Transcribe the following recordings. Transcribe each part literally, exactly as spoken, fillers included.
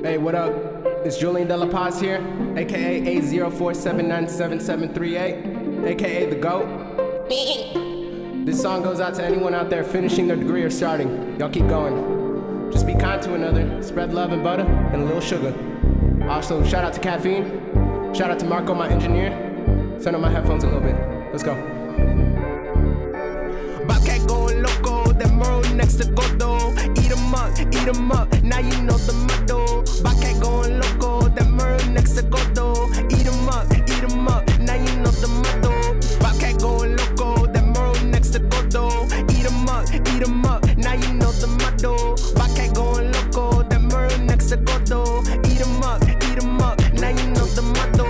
Hey, what up? It's Julian De La Paz here, aka eight zero four seven nine seven seven three eight, aka The GOAT. This song goes out to anyone out there finishing their degree or starting. Y'all keep going. Just be kind to another, spread love and butter, and a little sugar. Also, shout out to Caffeine. Shout out to Marco, my engineer. Turn on my headphones a little bit. Let's go. Bobcat going loco, that Merle next to Godot. Eat 'em up, eat 'em up, now you know the motto. Bobcat going loco, that Merle next to Godot. Eat 'em up, eat 'em up, now you know the motto. Bobcat going loco, that Merle next to Godot. Eat 'em up, eat 'em up, now you know the motto. Bobcat going loco, that Merle next to Godot. Eat 'em up, eat 'em up, now you know the motto.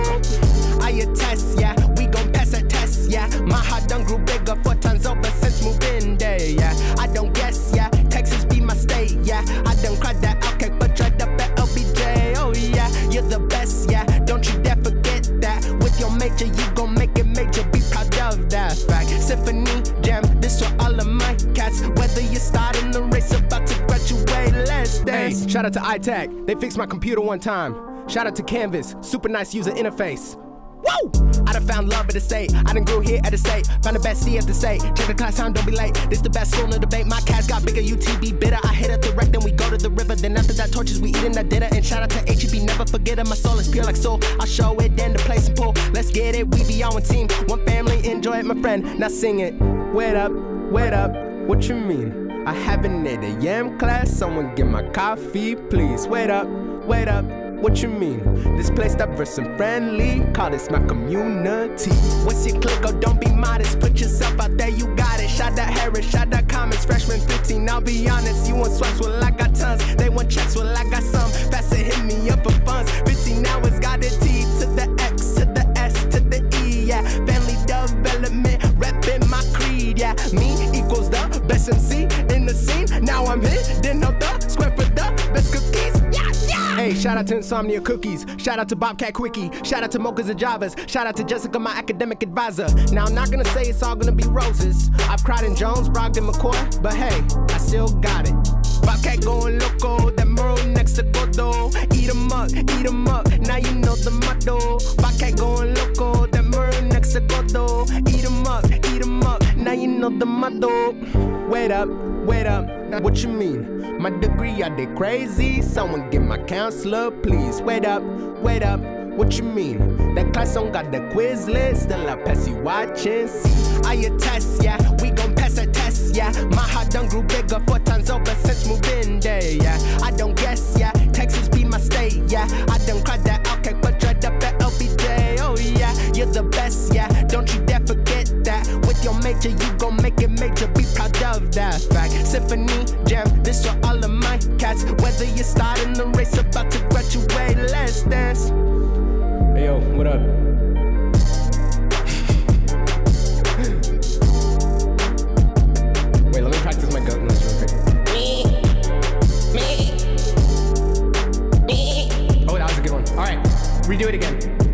I attest, yeah, we gon' pass that test, yeah. My heart done grew bigger, four times over since moving day, yeah. I don't guess, yeah, Texas be my state, yeah. I done cried that outcake, but tried up at L B J, oh yeah. You're the best, yeah, don't you dare forget that. With your major, you gon' make it major, be proud of that fact. Symphony Jam, this for all of my cats. Whether you're starting the race, about to graduate, let's dance. Hey, shout out to iTech, they fixed my computer one time. Shout out to Canvas, super nice user interface. Woo! I done found love at the state. I done grew here at the state. Found the best C at the state. Check the class time, don't be late. This the best school, no debate. My cats got bigger, U T B bitter. I hit up the wreck, then we go to the river. Then after that, torches we eatin' that dinner. And shout out to H E B, never forget it. My soul is pure like soul. I'll show it, then to play some pool. Let's get it, we be on one team. One family, enjoy it, my friend. Now sing it. Wait up, wait up, what you mean? I haven't ate a yam class, someone get my coffee, please. Wait up, wait up. What you mean? This place diverse and friendly, call this my community. What's your click? Oh, don't be modest, put yourself out there, you got it. Shout out Harris, shout out Comments, freshman fifteen, I'll be honest. You want swipes, well I got tons. They want checks, well I got some. Faster hit me up for funds. fifteen hours, got a T to the X, to the S, to the E, yeah. Family development, reppin' my creed, yeah. Me equals the best M C in the scene. Now I'm here, then know the square for the best cookies, yeah, yeah. Hey, shout out to Insomnia Cookies. Shout out to Bobcat Quickie. Shout out to Mochas and Javas. Shout out to Jessica, my academic advisor. Now, I'm not gonna say it's all gonna be roses. I've cried in Jones, Brogdon, McCoy, but hey, I still got it. Bobcat going loco, that Merle next to Godot. Eat 'em up, eat 'em up, now you know the motto. Bobcat going loco, that Merle next to Godot. Eat 'em up, eat 'em up, now you know the motto. Wait up, wait up, what you mean? My degree, are they crazy? Someone get my counselor, please. Wait up, wait up, what you mean? That class don't got the quiz list, still I pass you watching. See, I attest, yeah, we gon' pass that test, yeah. My heart done grew bigger, four times over since moving day, yeah. I don't guess, yeah, Texas be my state, yeah. I done cried that outcake, but tried up at L B J, oh yeah. You're the best, yeah, don't you dare forget that. With your major, you gon' make it major, be proud of that fact. Symphony Jam, this for all of my cats. Whether you're starting the race, about to graduate, let's dance. Hey yo, what up? Wait, let me practice my goat noise real quick. Me, me, me. Oh, that was a good one. All right, redo it again.